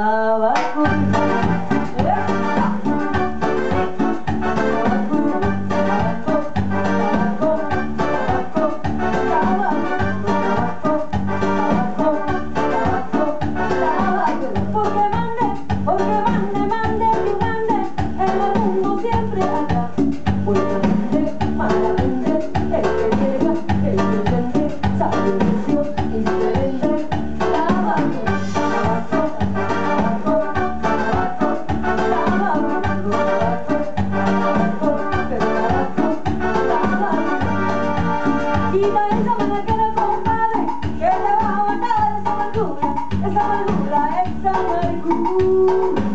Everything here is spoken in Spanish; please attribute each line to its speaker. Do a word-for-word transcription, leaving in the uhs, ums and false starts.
Speaker 1: tabaco. Porque mande, porque mande, mande, que mande, en el mundo siempre habrá buena gente, mala gente, el que llega, el que vende, sabe el precio y se vende tabaco, tabaco, tabaco, tabaco, tabaco, tabaco, tabaco, tabaco. Y para esa mala que no compadre, que te va a matar esa amargura, esa amargura, esa amargura.